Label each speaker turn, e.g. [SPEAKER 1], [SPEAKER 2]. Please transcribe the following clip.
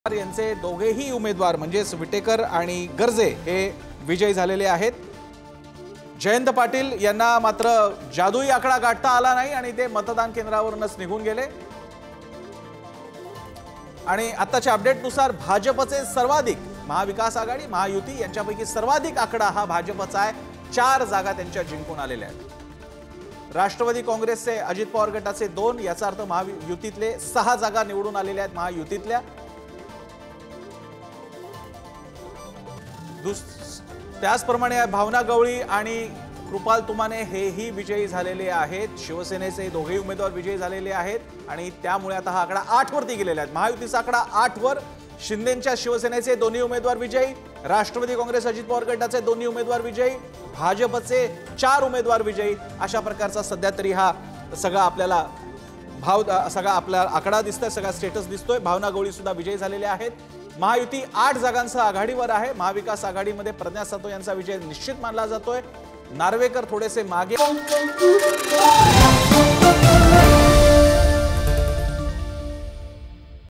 [SPEAKER 1] यांचे दोघेही उमेदवार म्हणजेच विटेकर आणि गर्जे हे विजयी झालेले आहेत। जयंत पाटील यांना मात्र जादुई आकडा गाठता आला नाही आणि ते मतदान केंद्रावरूनच निघून गेले। आणि आताच्या अपडेटनुसार भाजपचे सर्वाधिक महाविकास आघाडी महायुती यांच्यापैकी सर्वाधिक आकडा हा भाजपचा आहे। 4 जागा त्यांच्या जिंकून आलेल्या आहेत। राष्ट्रवादी काँग्रेसचे अजित पवार गटाचे 2, याचा अर्थ महायुतीतले 6 जागा निवडून आलेल्या आहेत महायुतीतल्या। त्याचप्रमाणे भावना गवळी आणि कृपाल तुमाने हेही विजयी झालेले आहेत। शिवसेनेचे दोघेही उमेदवार विजयी झालेले आहेत आणि त्यामुळे आता हा आकडा 8 वरती गेलेला आहे। महायुतीचा आकडा 8 वर, शिंदेच्या शिवसेनेचे दोन्ही उमेदवार विजयी, राष्ट्रवादी काँग्रेस अजित पवार गटाचे दोन्ही उमेदवार विजयी, भाजपचे 4 उमेदवार विजयी। अशा प्रकारचा सध्या तरी हा सगळा आपल्याला सगळा आपला आकडा दिसतोय, सगळा स्टेटस दिसतोय। भावना गवळी सुद्धा विजयी झालेले आहेत। महायुती 8 जागांसह आघाडीवर आहे। महाविकास आघाडीमध्ये प्रज्ञा सातव यांचा विजय निश्चित मानला जातोय। नार्वेकर थोडेसे मागे